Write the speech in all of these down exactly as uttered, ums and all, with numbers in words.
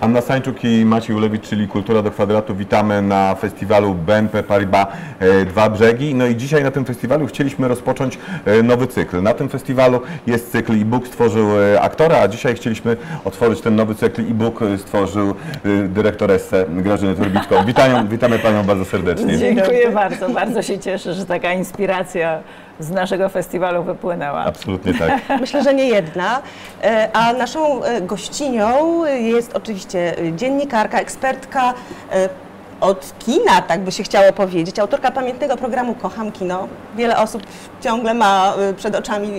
Anna Sańczuk i Maciej Ulewicz, czyli Kultura do Kwadratu. Witamy na festiwalu B N P Paribas Dwa Brzegi. No i dzisiaj na tym festiwalu chcieliśmy rozpocząć nowy cykl. Na tym festiwalu jest cykl e-book, stworzył aktora, a dzisiaj chcieliśmy otworzyć ten nowy cykl e-book, stworzył dyrektor Esse Grażynę Turbicką. Witają, witamy Panią bardzo serdecznie. Dziękuję bardzo, bardzo się cieszę, że taka inspiracja z naszego festiwalu wypłynęła. Absolutnie tak. Myślę, że nie jedna. A naszą gościnią jest oczywiście dziennikarka, ekspertka od kina, tak by się chciało powiedzieć, autorka pamiętnego programu Kocham Kino. Wiele osób ciągle ma przed oczami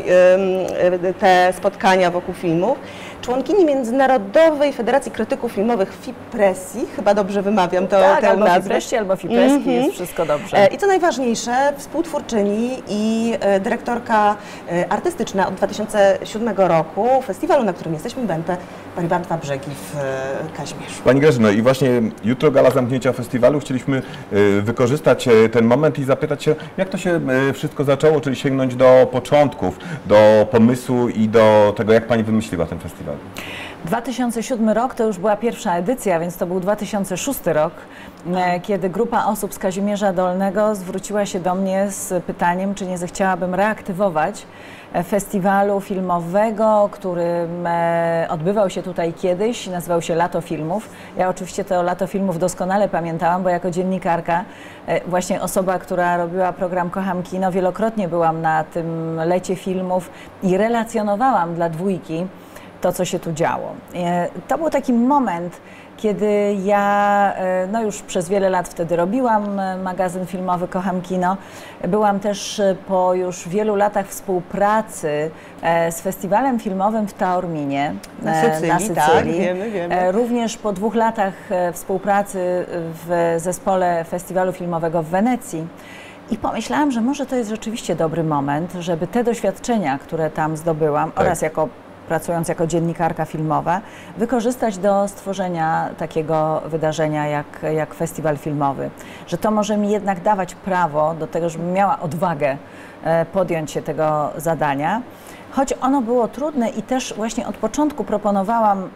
te spotkania wokół filmów. Członkini Międzynarodowej Federacji Krytyków Filmowych FIPRESI, chyba dobrze wymawiam to, tak, tę albo nazwę. FIPRESI, albo FIPRESKI, mm-hmm. jest wszystko dobrze. I co najważniejsze, współtwórczyni i dyrektorka artystyczna od dwa tysiące siódmego roku festiwalu, na którym jesteśmy, B N P Paribas Dwa Brzegi w Kazimierzu. Pani Grażyno, i właśnie jutro gala zamknięcia festiwalu. Chcieliśmy wykorzystać ten moment i zapytać się, jak to się wszystko zaczęło, czyli sięgnąć do początków, do pomysłu i do tego, jak Pani wymyśliła ten festiwal. dwa tysiące siódmy rok to już była pierwsza edycja, więc to był dwa tysiące szósty rok, kiedy grupa osób z Kazimierza Dolnego zwróciła się do mnie z pytaniem, czy nie zechciałabym reaktywować festiwalu filmowego, który odbywał się tutaj kiedyś, nazywał się Lato Filmów. Ja oczywiście to Lato Filmów doskonale pamiętałam, bo jako dziennikarka, właśnie osoba, która robiła program Kocham Kino, wielokrotnie byłam na tym lecie filmów i relacjonowałam dla Dwójki to, co się tu działo. To był taki moment, kiedy ja no już przez wiele lat wtedy robiłam magazyn filmowy Kocham Kino. Byłam też po już wielu latach współpracy z festiwalem filmowym w Taorminie na Sycylii. Na Sycylii. Tak, wiemy, wiemy. Również po dwóch latach współpracy w zespole festiwalu filmowego w Wenecji. I pomyślałam, że może to jest rzeczywiście dobry moment, żeby te doświadczenia, które tam zdobyłam, tak. oraz jako pracując jako dziennikarka filmowa, wykorzystać do stworzenia takiego wydarzenia jak, jak festiwal filmowy. Że to może mi jednak dawać prawo do tego, żebym miała odwagę podjąć się tego zadania. Choć ono było trudne i też właśnie od początku proponowałam,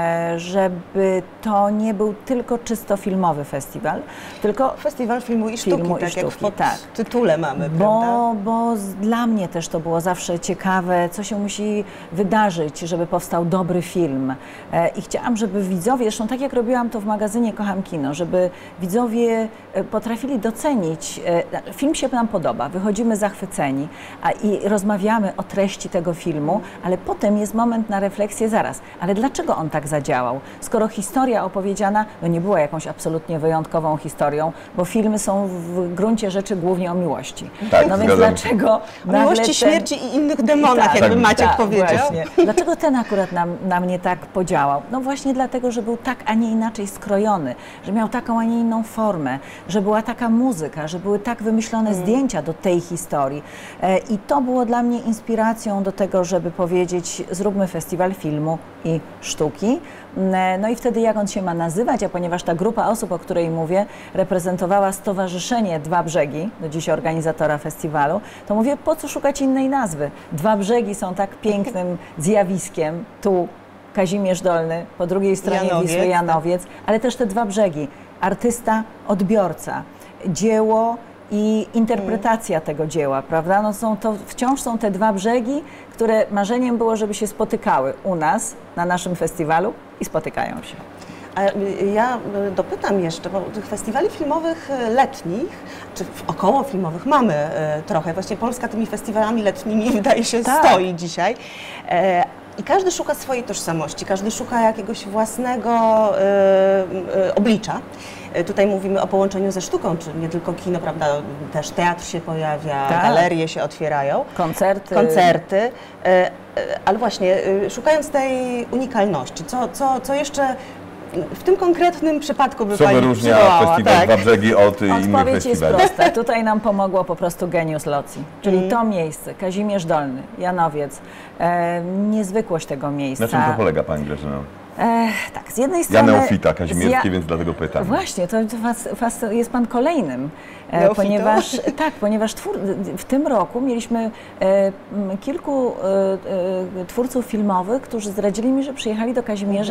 żeby to nie był tylko czysto filmowy festiwal, tylko festiwal filmu i sztuki, filmu tak i sztuki, jak w pod tak. tytule mamy, bo, prawda? Bo dla mnie też to było zawsze ciekawe, co się musi wydarzyć, żeby powstał dobry film. I chciałam, żeby widzowie, zresztą tak jak robiłam to w magazynie Kocham Kino, żeby widzowie potrafili docenić, film się nam podoba, wychodzimy zachwyceni, a i rozmawiamy o treści tego filmu, ale potem jest moment na refleksję zaraz. Ale dlaczego on tak zadziałał? Skoro historia opowiedziana no nie była jakąś absolutnie wyjątkową historią, bo filmy są w gruncie rzeczy głównie o miłości. Tak, no więc dlaczego o miłości, ten... śmierci i innych demonach, tak, jakby tak, Maciek tak, powiedział. Właśnie. Dlaczego ten akurat na, na mnie tak podziałał? No właśnie dlatego, że był tak, a nie inaczej skrojony, że miał taką, a nie inną formę, że była taka muzyka, że były tak wymyślone hmm. zdjęcia do tej historii. E, I to było dla mnie inspiracją do tego, żeby powiedzieć, zróbmy festiwal filmu i sztuki. No i wtedy jak on się ma nazywać, a ponieważ ta grupa osób, o której mówię, reprezentowała Stowarzyszenie Dwa Brzegi, do dziś organizatora festiwalu, to mówię, po co szukać innej nazwy? Dwa Brzegi są tak pięknym zjawiskiem, tu Kazimierz Dolny, po drugiej stronie Janowiec, Wisły Janowiec, ale też te dwa brzegi, artysta, odbiorca, dzieło i interpretacja hmm. tego dzieła, prawda? No są to, wciąż są te dwa brzegi, które marzeniem było, żeby się spotykały u nas, na naszym festiwalu i spotykają się. A ja dopytam jeszcze, bo tych festiwali filmowych letnich, czy około filmowych mamy trochę. Właśnie Polska tymi festiwalami letnimi wydaje się tak. stoi dzisiaj. I każdy szuka swojej tożsamości, każdy szuka jakiegoś własnego y, y, oblicza. Tutaj mówimy o połączeniu ze sztuką, czy nie tylko kino, prawda, też teatr się pojawia, tak. galerie się otwierają. Koncerty. Koncerty. Y, y, ale właśnie, y, szukając tej unikalności, co, co, co jeszcze w tym konkretnym przypadku by Co Pani wyróżnia przywołała, festiwal tak. Dwa Brzegi od innych festiwali? Odpowiedź jest prosta. Tutaj nam pomogło po prostu geniusz loci. Czyli mm. to miejsce, Kazimierz Dolny, Janowiec, e, niezwykłość tego miejsca. Na czym to polega, Pani Grażyno? E, tak, z jednej strony... Ja neofita kazimierski, ja, więc dlatego pytam. Właśnie, to, to was, was, jest Pan kolejnym, e, ponieważ, tak, ponieważ twór, w tym roku mieliśmy e, kilku e, e, twórców filmowych, którzy zdradzili mi, że przyjechali do Kazimierza mhm.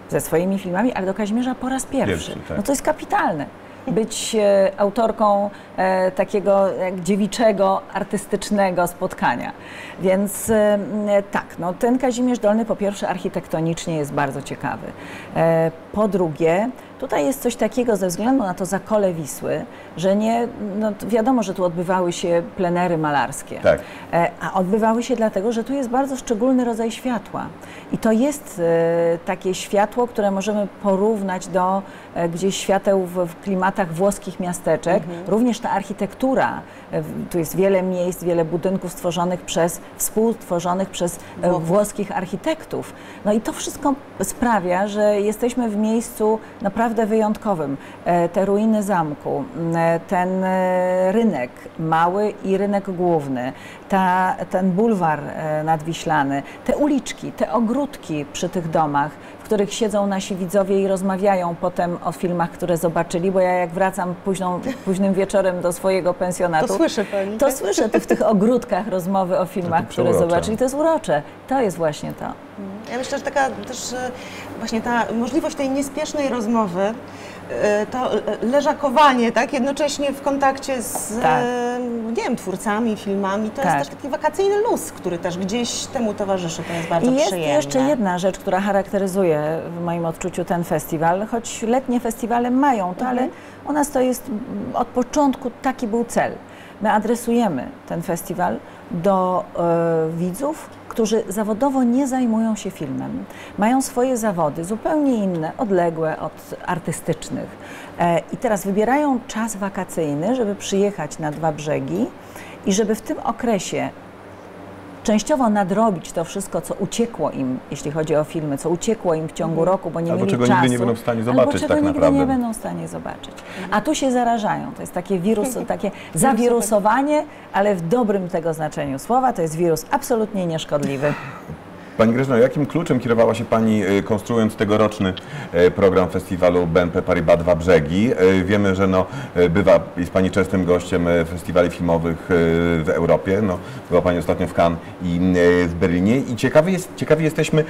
ze swoimi filmami, ale do Kazimierza po raz pierwszy. Pierwszy, tak. No to jest kapitalne. Być e, autorką e, takiego jak dziewiczego, artystycznego spotkania. Więc e, tak, no, ten Kazimierz Dolny po pierwsze architektonicznie jest bardzo ciekawy. E, po drugie, tutaj jest coś takiego ze względu na to zakole Wisły, że nie, no, wiadomo, że tu odbywały się plenery malarskie. Tak. E, a odbywały się dlatego, że tu jest bardzo szczególny rodzaj światła. I to jest e, takie światło, które możemy porównać do e, gdzieś świateł w, w klimatach włoskich miasteczek. Mhm. Również ta architektura, e, tu jest wiele miejsc, wiele budynków stworzonych przez, współtworzonych przez e, włoskich architektów. No i to wszystko sprawia, że jesteśmy w miejscu naprawdę wyjątkowym. E, te ruiny zamku, e, ten e, rynek mały i rynek główny, ta, ten bulwar e, nadwiślany, te uliczki, te ogródki przy tych domach, w których siedzą nasi widzowie i rozmawiają potem o filmach, które zobaczyli, bo ja jak wracam późną, późnym wieczorem do swojego pensjonatu, To słyszy pani, to tak? słyszę tu w tych ogródkach rozmowy o filmach, które przeurocze. zobaczyli. To jest urocze. To jest właśnie to. Ja myślę, że taka też e, właśnie ta możliwość tej niespiesznej rozmowy, e, to leżakowanie, tak, jednocześnie w kontakcie z Tak. e, nie wiem, twórcami, filmami, to Tak. jest też taki wakacyjny luz, który też gdzieś temu towarzyszy, to jest bardzo I jest przyjemne. jeszcze jedna rzecz, która charakteryzuje w moim odczuciu ten festiwal, choć letnie festiwale mają to, ale u nas to jest od początku taki był cel. My adresujemy ten festiwal do e, widzów, którzy zawodowo nie zajmują się filmem. Mają swoje zawody zupełnie inne, odległe od artystycznych. E, I teraz wybierają czas wakacyjny, żeby przyjechać na Dwa Brzegi i żeby w tym okresie częściowo nadrobić to wszystko, co uciekło im, jeśli chodzi o filmy, co uciekło im w ciągu roku, bo nie Albo mieli czego czasu. nigdy nie będą w stanie zobaczyć albo czego tak nigdy naprawdę. nie będą w stanie zobaczyć. A tu się zarażają. To jest takie wirus, takie zawirusowanie, ale w dobrym tego znaczeniu słowa. To jest wirus absolutnie nieszkodliwy. Pani Grażyno, jakim kluczem kierowała się Pani y, konstruując tegoroczny y, program festiwalu B N P Paribas Dwa Brzegi? Y, Wiemy, że no, y, bywa, jest Pani częstym gościem y, festiwali filmowych y, w Europie. No, była Pani ostatnio w Cannes i y, w Berlinie. I ciekawi, jest, ciekawi jesteśmy, y,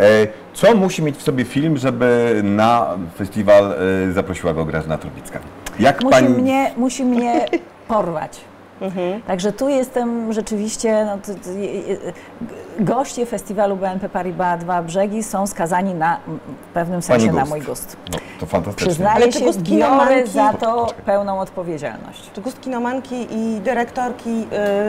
co musi mieć w sobie film, żeby na festiwal y, zaprosiła go Grażyna Trubicka. Jak Musi, Pani... mnie, musi mnie porwać. Także tu jestem rzeczywiście, no, to, to, goście festiwalu B N P Paribas Dwa Brzegi są skazani na w pewnym sensie Pani na gust. mój gust. No, to fantastycznie. Przyznaję Ale czy się, gust biorę kinomanki- za to Poczekaj. pełną odpowiedzialność. Czy gust kinomanki i dyrektorki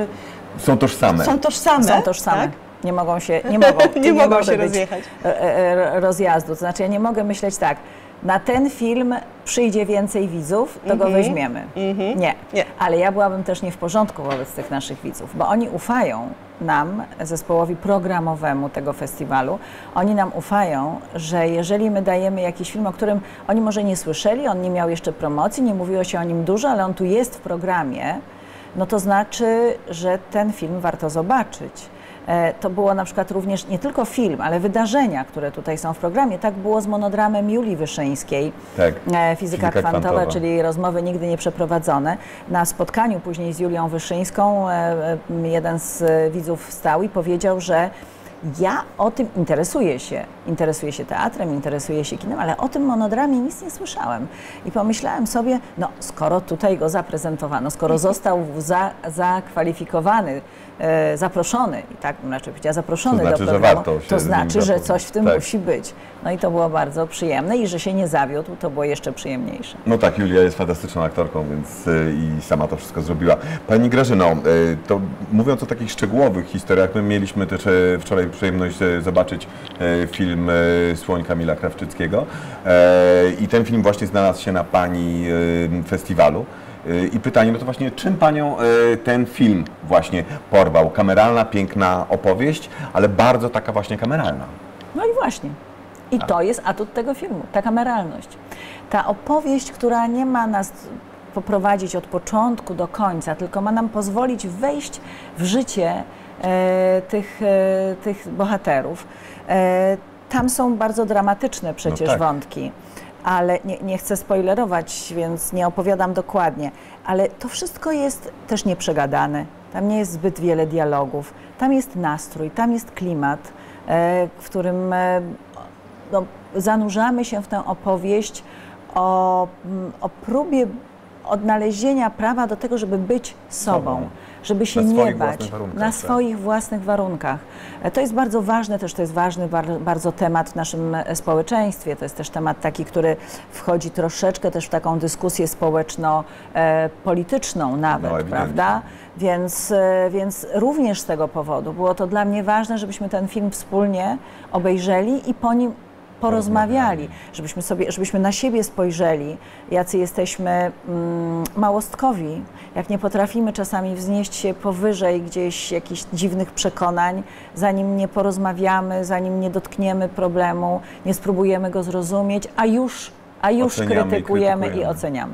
Są tożsame. y, są tożsame? Są tożsame. Tak? Nie mogą się, nie mogą, tu Nie mogą może się być rozjechać. e, e, rozjazdu. To znaczy ja nie mogę myśleć tak, na ten film przyjdzie więcej widzów, to go weźmiemy. Nie. Nie. Ale ja byłabym też nie w porządku wobec tych naszych widzów, bo oni ufają nam, zespołowi programowemu tego festiwalu, oni nam ufają, że jeżeli my dajemy jakiś film, o którym oni może nie słyszeli, on nie miał jeszcze promocji, nie mówiło się o nim dużo, ale on tu jest w programie, no to znaczy, że ten film warto zobaczyć. E, To było na przykład również nie tylko film, ale wydarzenia, które tutaj są w programie. Tak było z monodramem Julii Wyszyńskiej, Tak. e, Fizyka, Fizyka kwantowa, kwantowa. czyli rozmowy nigdy nie przeprowadzone. Na spotkaniu później z Julią Wyszyńską e, e, jeden z e, widzów wstał i powiedział, że ja o tym interesuję się. Interesuję się teatrem, interesuję się kinem, ale o tym monodramie nic nie słyszałem. I pomyślałem sobie, no skoro tutaj go zaprezentowano, skoro został za, zakwalifikowany, e, zaproszony, i tak bym raczej powiedziała, zaproszony To znaczy, do że programu, warto się to z nim znaczy, że zapoznać. coś w tym Tak. musi być. No i to było bardzo przyjemne i że się nie zawiódł, to było jeszcze przyjemniejsze. No tak, Julia jest fantastyczną aktorką, więc y, i sama to wszystko zrobiła. Pani Grażyno, y, to mówiąc o takich szczegółowych historiach, my mieliśmy też y, wczoraj przyjemność y, zobaczyć y, film y, Słoń Kamila Krawczyckiego y, i ten film właśnie znalazł się na Pani y, festiwalu. Y, I pytanie, no to właśnie czym Panią y, ten film właśnie porwał? Kameralna, piękna opowieść, ale bardzo taka właśnie kameralna. No i właśnie. I to jest atut tego filmu, ta kameralność. Ta opowieść, która nie ma nas poprowadzić od początku do końca, tylko ma nam pozwolić wejść w życie e, tych, e, tych bohaterów. E, tam są bardzo dramatyczne przecież No tak. wątki, ale nie, nie chcę spoilerować, więc nie opowiadam dokładnie, ale to wszystko jest też nieprzegadane. Tam nie jest zbyt wiele dialogów, tam jest nastrój, tam jest klimat, e, w którym e, no, zanurzamy się w tę opowieść o, o próbie odnalezienia prawa do tego, żeby być sobą, Sobą. żeby się Na nie swoich bać, własnych warunkach, na tak. swoich własnych warunkach. To jest bardzo ważne, też to jest ważny bar- bardzo temat w naszym społeczeństwie. To jest też temat taki, który wchodzi troszeczkę też w taką dyskusję społeczno-polityczną nawet, No, ewidentnie. prawda? Więc, e, więc również z tego powodu było to dla mnie ważne, żebyśmy ten film wspólnie obejrzeli i po nim porozmawiali, żebyśmy sobie, żebyśmy na siebie spojrzeli, jacy jesteśmy mm, małostkowi, jak nie potrafimy czasami wznieść się powyżej gdzieś jakichś dziwnych przekonań, zanim nie porozmawiamy, zanim nie dotkniemy problemu, nie spróbujemy go zrozumieć, a już, a już Oceniamy i krytykujemy i, krytykujemy. oceniamy.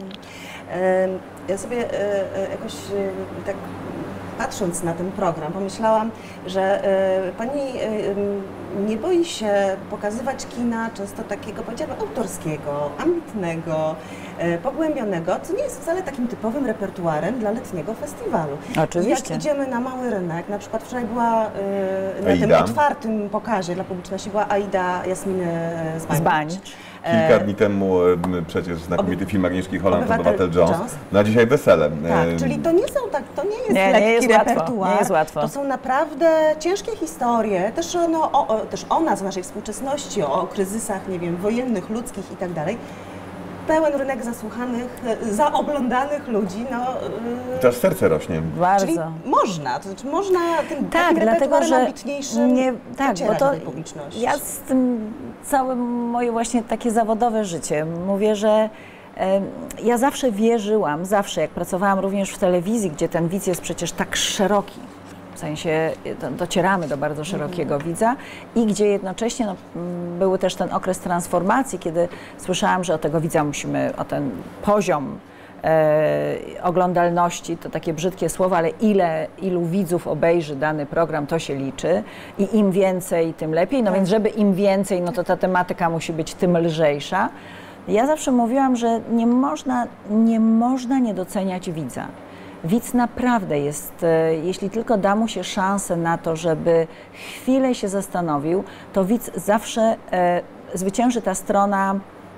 Em, Ja sobie e, e, jakoś e, tak patrząc na ten program, pomyślałam, że e, Pani e, em, nie boi się pokazywać kina często takiego, powiedziałabym, autorskiego, ambitnego, e, pogłębionego, co nie jest wcale takim typowym repertuarem dla letniego festiwalu. Oczywiście. Jak idziemy na mały rynek, na przykład wczoraj była e, na tym Aida. otwartym pokazie dla publiczności była Aida Jasminy Zbańcz. Zbańcz. Kilka dni temu e, przecież znakomity film Agnieszki Holland, Obywatel Obywatel Jones, Jones. no a dzisiaj Wesele. Tak, E, czyli to nie są tak, to nie jest Nie, nie lekki jest łatwo, repertuar. nie jest łatwo. To są naprawdę ciężkie historie, też, no, o, o, też o nas, o naszej współczesności, o, o kryzysach, nie wiem, wojennych, ludzkich i tak dalej. Pełen rynek zasłuchanych, e, zaoglądanych ludzi, no... e, Też serce rośnie. Bardzo. Czyli można, to znaczy można tym Tak, takim dlatego, repertuarem że ambitniejszym nie, tak, bo docierać to do tej publiczności. ja z tym całe moje właśnie takie zawodowe życie mówię, że e, ja zawsze wierzyłam, zawsze jak pracowałam również w telewizji, gdzie ten widz jest przecież tak szeroki, w sensie e, docieramy do bardzo szerokiego widza i gdzie jednocześnie no, m, był też ten okres transformacji, kiedy słyszałam, że o tego widza musimy, o ten poziom E, oglądalności, to takie brzydkie słowo, ale ile, ilu widzów obejrzy dany program, to się liczy i im więcej, tym lepiej, no więc żeby im więcej, no to ta tematyka musi być tym lżejsza. Ja zawsze mówiłam, że nie można, nie można nie doceniać widza. Widz naprawdę jest, e, jeśli tylko da mu się szansę na to, żeby chwilę się zastanowił, to widz zawsze e, zwycięży ta strona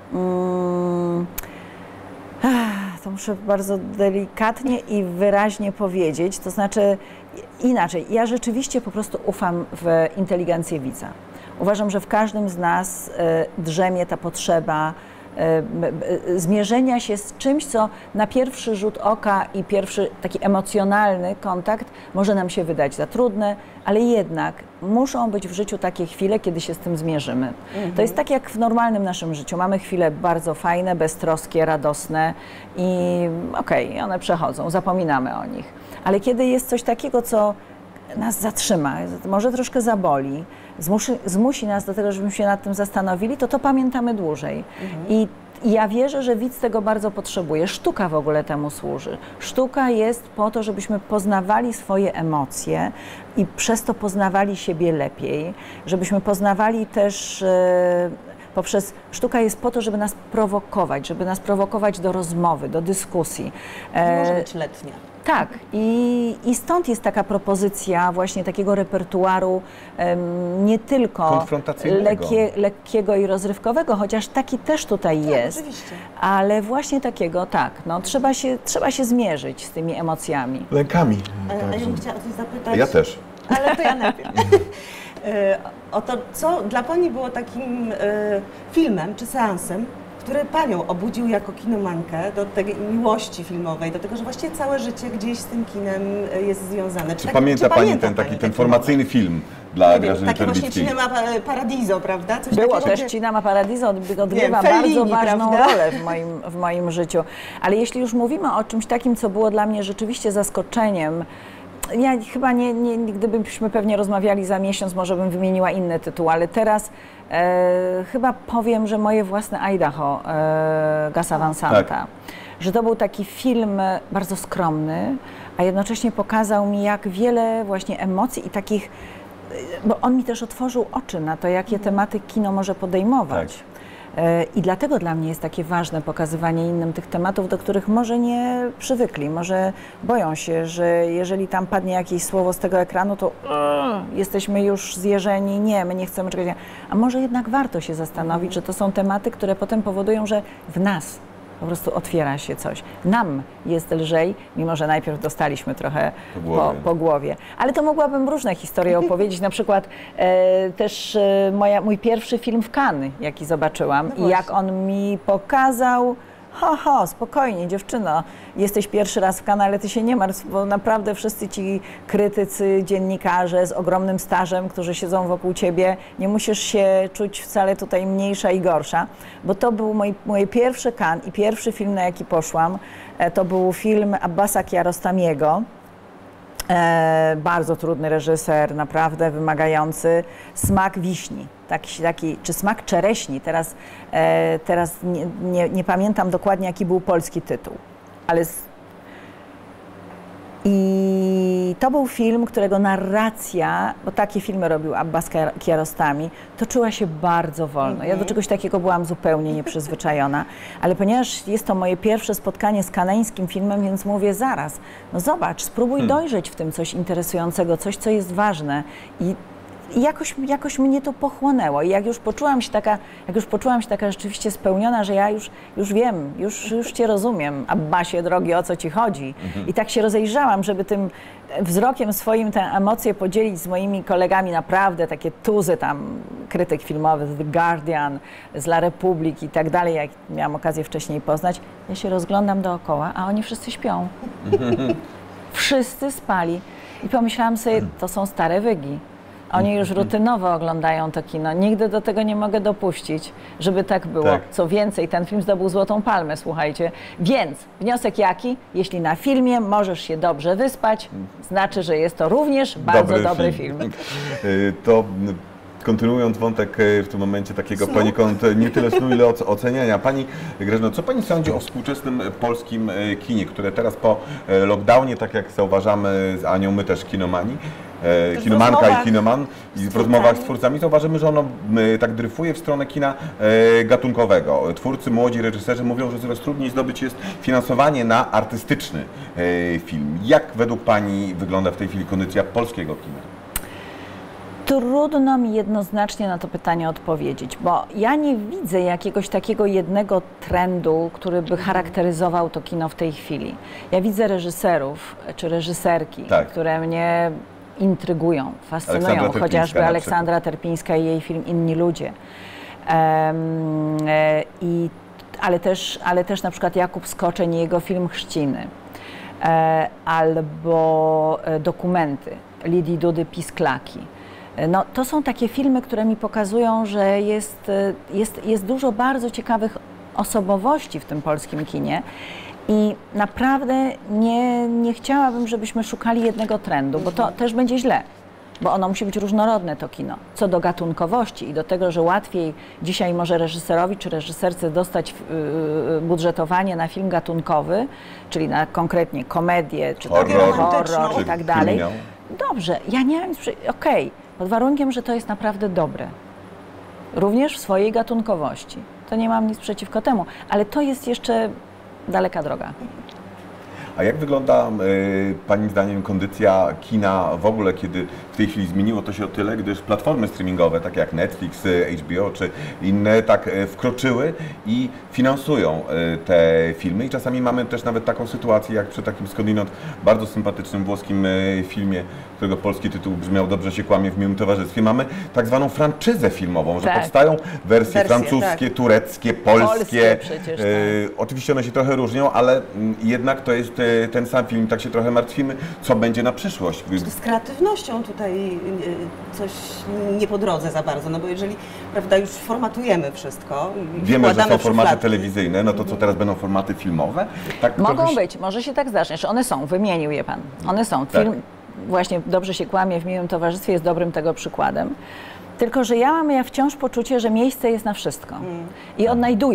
mm, to muszę bardzo delikatnie i wyraźnie powiedzieć, to znaczy inaczej, ja rzeczywiście po prostu ufam w inteligencję widza. Uważam, że w każdym z nas e, drzemie ta potrzeba e, e, zmierzenia się z czymś, co na pierwszy rzut oka i pierwszy taki emocjonalny kontakt może nam się wydać za trudne, ale jednak muszą być w życiu takie chwile, kiedy się z tym zmierzymy. Mhm. To jest tak jak w normalnym naszym życiu. Mamy chwile bardzo fajne, beztroskie, radosne i okej, okay, one przechodzą, zapominamy o nich. Ale kiedy jest coś takiego, co nas zatrzyma, może troszkę zaboli, zmusi, zmusi nas do tego, żebyśmy się nad tym zastanowili, to to pamiętamy dłużej. Mhm. I I ja wierzę, że widz tego bardzo potrzebuje. Sztuka w ogóle temu służy. Sztuka jest po to, żebyśmy poznawali swoje emocje i przez to poznawali siebie lepiej, żebyśmy poznawali też e, poprzez... Sztuka jest po to, żeby nas prowokować, żeby nas prowokować do rozmowy, do dyskusji. E, może być letnia. Tak, i, i stąd jest taka propozycja właśnie takiego repertuaru um, nie tylko lekkie, lekkiego i rozrywkowego, chociaż taki też tutaj tak, jest, oczywiście. Ale właśnie takiego, tak, no, trzeba, się, trzeba się zmierzyć z tymi emocjami. Lękami. A, a ja bym chciała o coś zapytać. Ja też. Ale to ja najpierw. O to, co dla Pani było takim y, filmem czy seansem, który Panią obudził jako kinomankę do tej miłości filmowej, do tego, że właściwie całe życie gdzieś z tym kinem jest związane. Czy, czy, tak, pamięta, czy Pani pamięta ten taki Pani ten taki formacyjny moment? film dla Nie wiem, Grażyny takie właśnie Czerwickiej? Cinema Paradiso, prawda? Coś Było takiego, też gdzie... Cinema Paradiso, odgrywa wiem, bardzo Fellini, ważną prawda? rolę w moim, w moim życiu. Ale jeśli już mówimy o czymś takim, co było dla mnie rzeczywiście zaskoczeniem, ja chyba nie, nie, gdybyśmy pewnie rozmawiali za miesiąc, może bym wymieniła inny tytuł, ale teraz e, chyba powiem, że moje własne Idaho e, Gasa Van Santa, tak. Że to był taki film bardzo skromny, a jednocześnie pokazał mi, jak wiele właśnie emocji i takich, bo on mi też otworzył oczy na to, jakie tematy kino może podejmować. Tak. I dlatego dla mnie jest takie ważne pokazywanie innym tych tematów, do których może nie przywykli, może boją się, że jeżeli tam padnie jakieś słowo z tego ekranu, to yy, jesteśmy już zjeżeni, nie, my nie chcemy czegoś. A może jednak warto się zastanowić, że to są tematy, które potem powodują, że w nas po prostu otwiera się coś. Nam jest lżej, mimo że najpierw dostaliśmy trochę po głowie. Po, po głowie. Ale to mogłabym różne historie opowiedzieć, na przykład e, też e, moja, mój pierwszy film w Cannes, jaki zobaczyłam no i jak on mi pokazał, ho, ho, spokojnie dziewczyno, jesteś pierwszy raz w Cannes, ale ty się nie martw, bo naprawdę wszyscy ci krytycy, dziennikarze z ogromnym stażem, którzy siedzą wokół ciebie, nie musisz się czuć wcale tutaj mniejsza i gorsza, bo to był mój, moje pierwsze Cannes i pierwszy film, na jaki poszłam, to był film Abbasa Kiarostamiego. E, bardzo trudny reżyser, naprawdę wymagający. Smak wiśni, taki, taki, czy smak czereśni, teraz, e, teraz nie, nie, nie pamiętam dokładnie, jaki był polski tytuł, ale z... I to był film, którego narracja, bo takie filmy robił Abbas Kiarostami, toczyła się bardzo wolno. Ja do czegoś takiego byłam zupełnie nieprzyzwyczajona, ale ponieważ jest to moje pierwsze spotkanie z kanańskim filmem, więc mówię zaraz, no zobacz, spróbuj hmm. dojrzeć w tym coś interesującego, coś, co jest ważne. I I jakoś, jakoś mnie to pochłonęło i jak już poczułam się taka, jak już poczułam się taka rzeczywiście spełniona, że ja już, już wiem, już, już Cię rozumiem, Abbasie drogi, o co Ci chodzi. Mhm. I tak się rozejrzałam, żeby tym wzrokiem swoim tę emocję podzielić z moimi kolegami, naprawdę takie tuzy tam krytyk filmowych z The Guardian, z La Republique i tak dalej, jak miałam okazję wcześniej poznać. Ja się rozglądam dookoła, a oni wszyscy śpią. Wszyscy spali. I pomyślałam sobie, to są stare wygi. Oni już rutynowo oglądają to kino. Nigdy do tego nie mogę dopuścić, żeby tak było. Tak. Co więcej, ten film zdobył Złotą Palmę, słuchajcie. Więc wniosek jaki? Jeśli na filmie możesz się dobrze wyspać, znaczy, że jest to również bardzo dobry, dobry film. film. To kontynuując wątek w tym momencie takiego snu. Poniekąd nie tyle snu, ile oceniania. Pani Grażyno, co Pani sądzi o współczesnym polskim kinie, które teraz po lockdownie, tak jak zauważamy z Anią, my też kinomani, e, kinomanka i kinoman, i w rozmowach z twórcami zauważymy, że ono tak dryfuje w stronę kina e, gatunkowego. Twórcy, młodzi reżyserzy mówią, że coraz trudniej zdobyć jest finansowanie na artystyczny e, film. Jak według Pani wygląda w tej chwili kondycja polskiego kina? Trudno mi jednoznacznie na to pytanie odpowiedzieć, bo ja nie widzę jakiegoś takiego jednego trendu, który by charakteryzował to kino w tej chwili. Ja widzę reżyserów czy reżyserki, tak. które mnie intrygują, fascynują, chociażby Aleksandra Terpińska i jej film Inni ludzie. Um, i, ale, też, ale też na przykład Jakub Skoczeń i jego film Chrzciny. E, albo Dokumenty Lidii Dudy Pisklaki. No, to są takie filmy, które mi pokazują, że jest, jest, jest dużo bardzo ciekawych osobowości w tym polskim kinie i naprawdę nie, nie chciałabym, żebyśmy szukali jednego trendu, bo to też będzie źle, bo ono musi być różnorodne, to kino. Co do gatunkowości i do tego, że łatwiej dzisiaj może reżyserowi czy reżyserce dostać yy, budżetowanie na film gatunkowy, czyli na konkretnie komedię, czy horror, horror i tak dalej. Dobrze, ja nie mam nic przeciwko, okej, pod warunkiem, że to jest naprawdę dobre. Również w swojej gatunkowości. To nie mam nic przeciwko temu, ale to jest jeszcze daleka droga. A jak wygląda y, Pani zdaniem kondycja kina w ogóle, kiedy w tej chwili zmieniło to się o tyle, gdyż platformy streamingowe, takie jak Netflix, H B O czy inne, tak y, wkroczyły i finansują y, te filmy i czasami mamy też nawet taką sytuację, jak przy takim skądinąd bardzo sympatycznym włoskim y, filmie, którego polski tytuł brzmiał Dobrze się kłamie w miłym towarzystwie, mamy tak zwaną franczyzę filmową, że tak. powstają wersje, wersje francuskie, tak. tureckie, polskie. polskie przecież, y, tak. Oczywiście one się trochę różnią, ale y, jednak to jest ten sam film, tak się trochę martwimy, co będzie na przyszłość. Z kreatywnością tutaj coś nie po drodze za bardzo, no bo jeżeli, prawda, już formatujemy wszystko i wiemy, że są formaty telewizyjne, no to co teraz będą formaty filmowe? Tak mogą trochę... być, może się tak zdarzyć, że one są, wymienił je Pan, one są. Film tak. właśnie Dobrze się kłamie w miłym towarzystwie jest dobrym tego przykładem. Tylko że ja mam ja wciąż poczucie, że miejsce jest na wszystko mm. i odnajduję.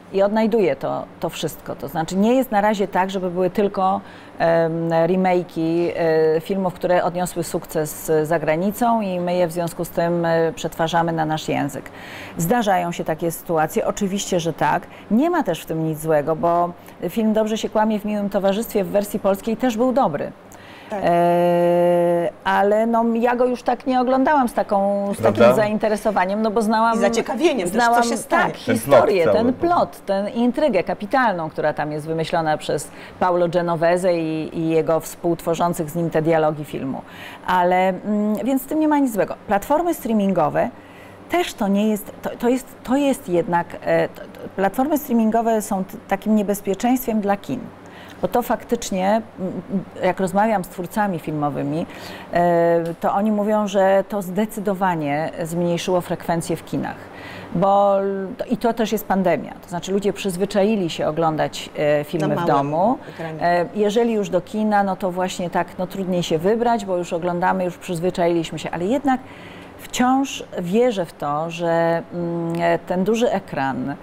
i odnajduje to, to wszystko. To znaczy nie jest na razie tak, żeby były tylko um, remake'i e, filmów, które odniosły sukces za granicą i my je w związku z tym e, przetwarzamy na nasz język. Zdarzają się takie sytuacje, oczywiście, że tak. Nie ma też w tym nic złego, bo film Dobrze się kłamie w miłym towarzystwie w wersji polskiej też był dobry. Tak. E, ale no, ja go już tak nie oglądałam z, taką, z takim zainteresowaniem, no bo znałam... I zaciekawieniem znałam, też, co się stanie. Tak, historię, plot ten cały, plot, tę intrygę kapitalną, która tam jest wymyślona przez Paulo Genovese i, i jego współtworzących z nim te dialogi filmu. Ale, mm, więc z tym nie ma nic złego. Platformy streamingowe też to nie jest, to, to jest, to jest jednak, e, to, to, platformy streamingowe są t, takim niebezpieczeństwem dla kin. Bo to faktycznie, jak rozmawiam z twórcami filmowymi, to oni mówią, że to zdecydowanie zmniejszyło frekwencję w kinach. Bo, i to też jest pandemia, to znaczy ludzie przyzwyczaili się oglądać filmy w domu. Ekranie. Jeżeli już do kina, no to właśnie tak, no trudniej się wybrać, bo już oglądamy, już przyzwyczailiśmy się, ale jednak wciąż wierzę w to, że ten duży ekran,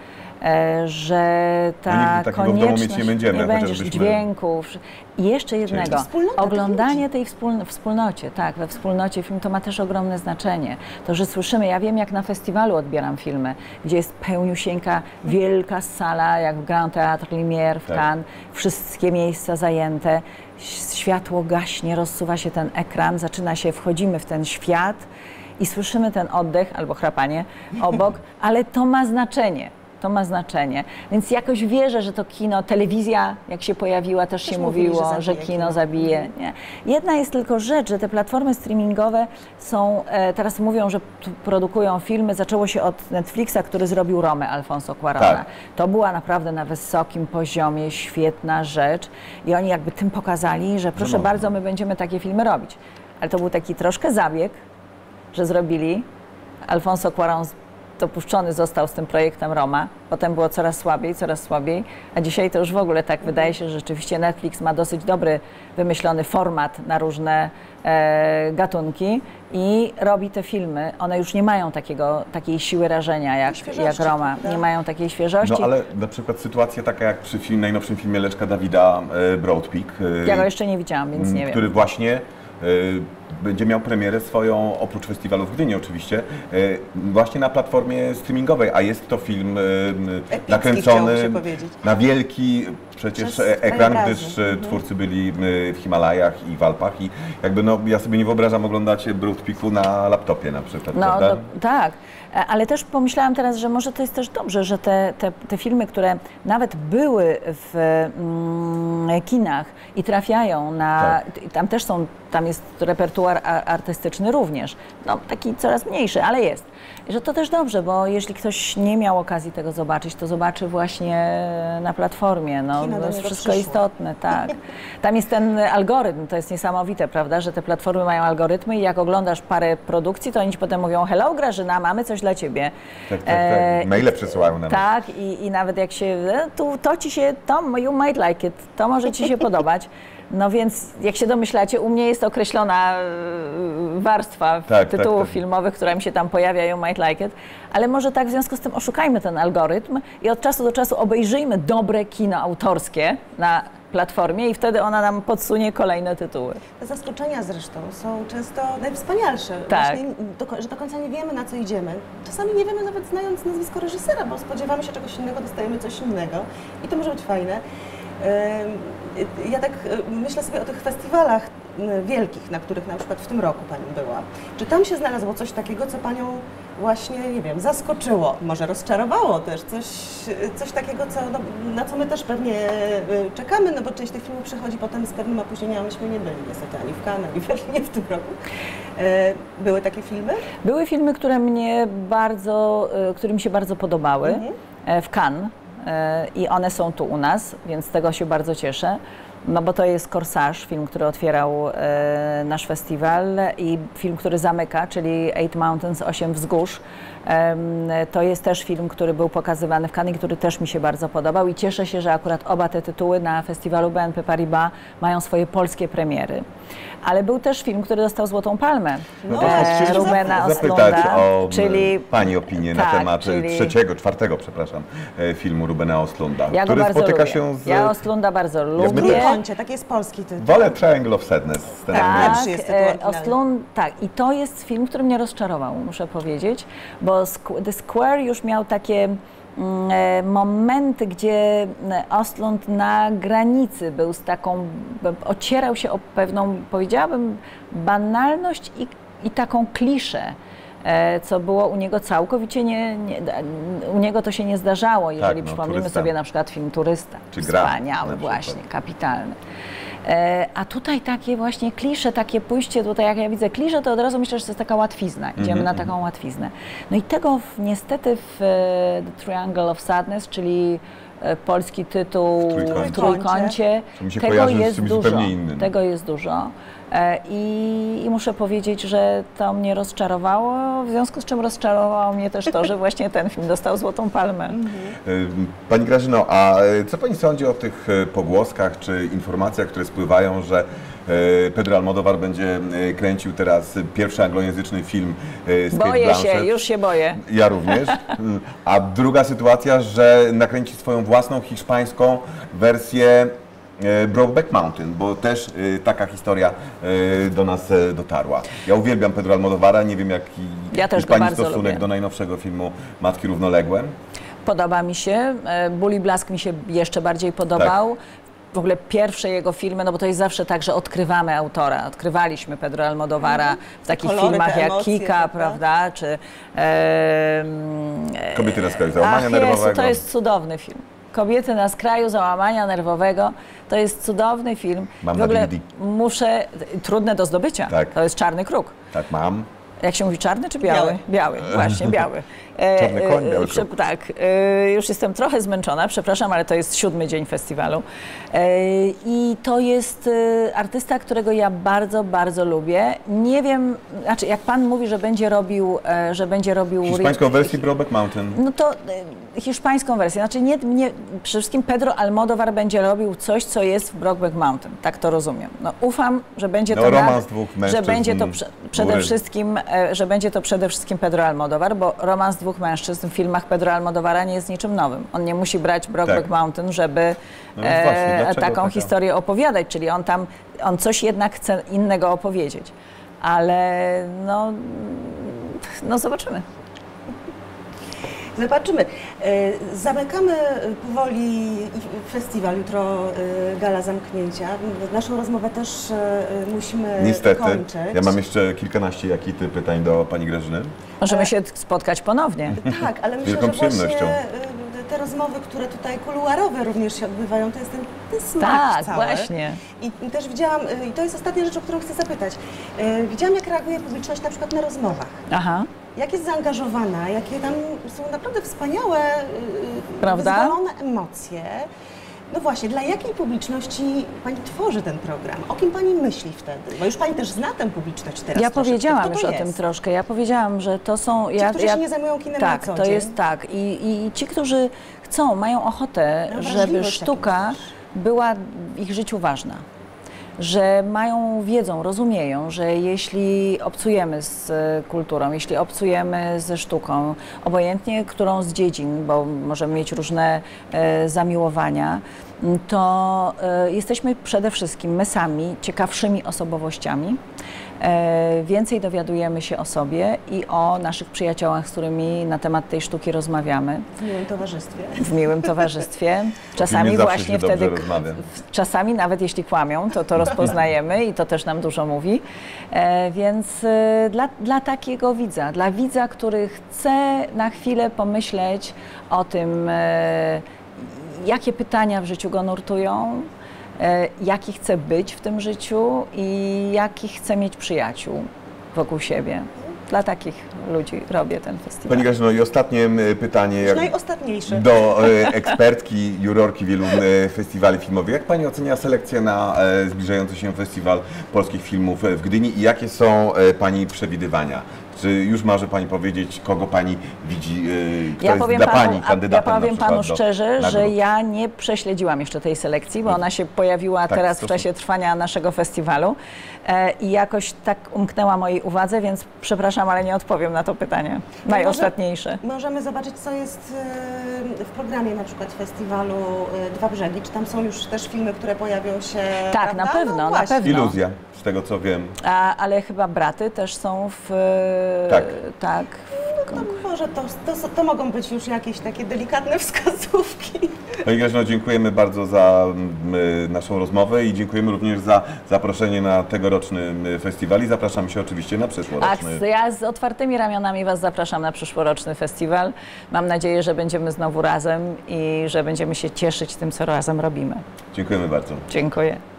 że ta no konieczność, nie, będziemy, nie będziesz byśmy... dźwięków. I jeszcze jednego, oglądanie tej wspóln wspólnocie, tak, we wspólnocie film to ma też ogromne znaczenie. To, że słyszymy, ja wiem jak na festiwalu odbieram filmy, gdzie jest pełniusieńka, wielka sala, jak w Grand Théâtre Lumière w Cannes, tak. Wszystkie miejsca zajęte, światło gaśnie, rozsuwa się ten ekran, zaczyna się, wchodzimy w ten świat i słyszymy ten oddech albo chrapanie obok, ale to ma znaczenie. To ma znaczenie. Więc jakoś wierzę, że to kino, telewizja, jak się pojawiła, też, też się mówili, mówiło, że, że kino, kino zabije. Nie. Jedna jest tylko rzecz, że te platformy streamingowe są, e, teraz mówią, że produkują filmy. Zaczęło się od Netflixa, który zrobił Romę Alfonso Cuarona. Tak. To była naprawdę na wysokim poziomie, świetna rzecz. I oni jakby tym pokazali, że proszę no. bardzo, my będziemy takie filmy robić. Ale to był taki troszkę zabieg, że zrobili. Alfonso Cuarón dopuszczony został z tym projektem Roma, potem było coraz słabiej, coraz słabiej, a dzisiaj to już w ogóle tak wydaje się, że rzeczywiście Netflix ma dosyć dobry, wymyślony format na różne e, gatunki i robi te filmy. One już nie mają takiego, takiej siły rażenia jak, jak Roma, nie mają takiej świeżości. No ale na przykład sytuacja taka jak przy film, najnowszym filmie Leszka Dawida e, Broad Peak. E, ja go jeszcze nie widziałam, więc nie który wiem. Który właśnie będzie miał premierę swoją, oprócz festiwalu w Gdyni oczywiście, właśnie na platformie streamingowej, a jest to film Epicki, nakręcony na wielki przecież Przez ekran, gdyż mhm. twórcy byli w Himalajach i w Alpach i jakby no ja sobie nie wyobrażam oglądać Broad Peaku na laptopie na przykład, no, prawda? Do, tak, ale też pomyślałam teraz, że może to jest też dobrze, że te, te, te filmy, które nawet były w mm, kinach i trafiają na, tak. tam też są, tam jest repertuar artystyczny również, no taki coraz mniejszy, ale jest. I że to też dobrze, bo jeśli ktoś nie miał okazji tego zobaczyć, to zobaczy właśnie na platformie, no to jest wszystko przyszło. Istotne, tak. Tam jest ten algorytm, to jest niesamowite, prawda, że te platformy mają algorytmy i jak oglądasz parę produkcji, to oni ci potem mówią, hello Grażyna, mamy coś dla ciebie. Tak, tak, tak. Maile przesyłają nam. Tak, i, i nawet jak się, tu, to ci się, to you might like it, to może ci się podobać. No więc, jak się domyślacie, u mnie jest określona warstwa tak, tytułów tak, tak. filmowych, która mi się tam pojawia, you might like it, ale może tak w związku z tym oszukajmy ten algorytm i od czasu do czasu obejrzyjmy dobre kino autorskie na platformie i wtedy ona nam podsunie kolejne tytuły. Te zaskoczenia zresztą są często najwspanialsze, tak. Właśnie, do, że do końca nie wiemy, na co idziemy. Czasami nie wiemy nawet znając nazwisko reżysera, bo spodziewamy się czegoś innego, dostajemy coś innego i to może być fajne. Ja tak myślę sobie o tych festiwalach wielkich, na których na przykład w tym roku Pani była. Czy tam się znalazło coś takiego, co Panią właśnie, nie wiem, zaskoczyło, może rozczarowało też, coś, coś takiego, co, no, na co my też pewnie czekamy, no bo część tych filmów przychodzi potem z pewnym opóźnieniem, a myśmy nie byli niestety ani w Cannes, ani w Berlinie w tym roku. Były takie filmy? Były filmy, które mnie bardzo, które mi się bardzo podobały mhm. w Cannes. I one są tu u nas, więc z tego się bardzo cieszę, no bo to jest Corsage, film, który otwierał e, nasz festiwal i film, który zamyka, czyli Eight Mountains, Osiem Wzgórz, To jest też film, który był pokazywany w Cannes i który też mi się bardzo podobał i cieszę się, że akurat oba te tytuły na festiwalu B N P Paribas mają swoje polskie premiery. Ale był też film, który dostał Złotą Palmę, No, e, Rubena zapytać Östlunda, o czyli Pani opinię na tak, temat czyli- trzeciego, czwartego, przepraszam, e, filmu Rubena Östlunda, Ja go który bardzo spotyka lubię. się z... Ja Östlunda bardzo my lubię. też. Trójkącie, tak jest polski tytuł. Wolę Triangle of Sadness. Ten Tak, Lepszy jest tytuł e, oryginalny. Östlund, tak. I to jest film, który mnie rozczarował, muszę powiedzieć, bo Squ- The Square już miał takie mm, e, momenty, gdzie Östlund na granicy był z taką, b- ocierał się o pewną, powiedziałabym, banalność i, i taką kliszę. e, Co było u niego całkowicie nie, nie, u niego to się nie zdarzało, jeżeli no, przypomnimy Turysta. sobie na przykład film Turysta. Czy Gra na Wspaniały przykład. właśnie, kapitalny. E, A tutaj takie właśnie klisze, takie pójście tutaj, jak ja widzę klisze, to od razu myślę, że to jest taka łatwizna. Idziemy Mhm, na taką łatwiznę. No i tego w, niestety w e, The Triangle of Sadness, czyli e, polski tytuł W Trójkącie. w Trójkącie, To mi się tego kojarzy z jest czymś dużo. zupełnie innym. Tego jest dużo. E, I, I muszę powiedzieć, że to mnie rozczarowało, w związku z czym rozczarowało mnie też to, że właśnie ten film dostał Złotą Palmę. Y, Pani Grażyno, a y, co Pani sądzi o tych y, pogłoskach czy informacjach, które spływają, że y, Pedro Almodóvar będzie y, kręcił teraz y, pierwszy anglojęzyczny film y, z Kate Boję Blanchett? się, już się boję. Ja również. Y, A druga sytuacja, że nakręci swoją własną hiszpańską wersję y, Brokeback Mountain, bo też y, taka historia y, do nas y, dotarła. Ja uwielbiam Pedro Almodóvara, nie wiem jaki Ja też jest go Pani bardzo stosunek lubię. do najnowszego filmu Matki Równoległe. Podoba mi się. E, Ból i Blask mi się jeszcze bardziej podobał. W ogóle pierwsze jego filmy, no bo to jest zawsze tak, że odkrywamy autora. Odkrywaliśmy Pedro Almodóvara w takich kolory, filmach te jak emocje, Kika, prawda? prawda, czy... E, e, Kobiety na skraju załamania Ach, Jezu, nerwowego. to jest cudowny film. Kobiety na skraju załamania nerwowego. To jest cudowny film. Mam w na ogóle D V D. muszę... Trudne do zdobycia. Tak. To jest Czarny Kruk. Tak, mam. Jak się mówi, czarny czy biały? Biały. Biały, właśnie, biały. E, Czarny koń, biały e, prze- kruk. Tak, e, już jestem trochę zmęczona, przepraszam, ale to jest siódmy dzień festiwalu. E, I to jest e, artysta, którego ja bardzo, bardzo lubię. Nie wiem, znaczy jak pan mówi, że będzie robił, e, że będzie robił... Hiszpańską wersję Brokeback Mountain. No to e, hiszpańską wersję. Znaczy nie, nie, przede wszystkim Pedro Almodóvar będzie robił coś, co jest w Brokeback Mountain. Tak to rozumiem. No ufam, że będzie No, to... romans nad- dwóch że mężczyzn, będzie to prze, przede góry. wszystkim, e, że będzie to przede wszystkim Pedro Almodóvar, bo romans dwóch mężczyzn w filmach Pedro Almodóvara nie jest niczym nowym. On nie musi brać Brokeback Tak. Mountain, żeby No więc właśnie, e, dlaczego taką taka? historię opowiadać, czyli on tam, on coś jednak chce innego opowiedzieć. Ale no, no zobaczymy. Zobaczymy. E, Zamykamy powoli festiwal, jutro e, gala zamknięcia. Naszą rozmowę też e, musimy Niestety. kończyć. Ja mam jeszcze kilkanaście jakity pytań do Pani Grażyny. Możemy się spotkać ponownie. Tak, ale myślę, Wielką że właśnie przyjemnością. e, te rozmowy, które tutaj kuluarowe również się odbywają, to jest ten, ten smak Tak, cały. właśnie. I, I też widziałam, e, i to jest ostatnia rzecz, o którą chcę zapytać. E, Widziałam, jak reaguje publiczność na przykład na rozmowach. Aha. Jak jest zaangażowana, jakie tam są naprawdę wspaniałe, yy, Prawda? wyzwolone emocje. No właśnie, dla jakiej publiczności Pani tworzy ten program? O kim Pani myśli wtedy? Bo już Pani też zna tę publiczność teraz Ja troszeczkę. powiedziałam Kto już to o jest? tym troszkę. Ja powiedziałam, że to są... Ci, ja, którzy ja, się nie zajmują kinem tak, na co to dzień. jest tak. I, I ci, którzy chcą, mają ochotę, Mają żeby wrażliwość sztuka jakąś. była w ich życiu ważna. Że mają, wiedzą, rozumieją, że jeśli obcujemy z e, kulturą, jeśli obcujemy ze sztuką, obojętnie którą z dziedzin, bo możemy mieć różne e, zamiłowania, m, to e, jesteśmy przede wszystkim my sami ciekawszymi osobowościami. E, więcej dowiadujemy się o sobie i o naszych przyjaciołach, z którymi na temat tej sztuki rozmawiamy W miłym towarzystwie. w miłym towarzystwie. Czasami filmie zawsze właśnie się dobrze wtedy, rozmawia. w- czasami nawet jeśli kłamią, to to rozpoznajemy i to też nam dużo mówi. E, więc e, dla, dla takiego widza, dla widza, który chce na chwilę pomyśleć o tym, e, jakie pytania w życiu go nurtują, e, jaki chce być w tym życiu i jakich chce mieć przyjaciół wokół siebie. Dla takich ludzi robię ten festiwal. Pani Grażyno, i ostatnie m, pytanie Już jak najostatniejszy. do e, ekspertki, jurorki wielu e, festiwali filmowych. Jak Pani ocenia selekcję na e, zbliżający się festiwal polskich filmów w Gdyni i jakie są e, Pani przewidywania? Czy już może Pani powiedzieć, kogo Pani widzi, yy, kto Ja jest powiem dla panu, Pani a kandydatem ja powiem na przykład panu do szczerze, nagród? że ja nie prześledziłam jeszcze tej selekcji, bo ona się pojawiła Tak, teraz w to- czasie trwania naszego festiwalu e, i jakoś tak umknęła mojej uwadze, więc przepraszam, ale nie odpowiem na to pytanie. Najostatniejsze. Możemy zobaczyć, co jest e, w programie na przykład festiwalu e, Dwa Brzegi. Czy tam są już też filmy, które pojawią się? Tak, prawda? na pewno, no na właśnie. pewno. Iluzja, z tego co wiem. A, ale chyba braty też są w... Tak. tak No może to, to, to mogą być już jakieś takie delikatne wskazówki. Pani Grażyno, dziękujemy bardzo za mm, naszą rozmowę i dziękujemy również za zaproszenie na tegoroczny mm, festiwal i zapraszamy się oczywiście na przyszłoroczny. A ja z otwartymi ramionami Was zapraszam na przyszłoroczny festiwal. Mam nadzieję, że będziemy znowu razem i że będziemy się cieszyć tym, co razem robimy. Dziękujemy bardzo. Dziękuję.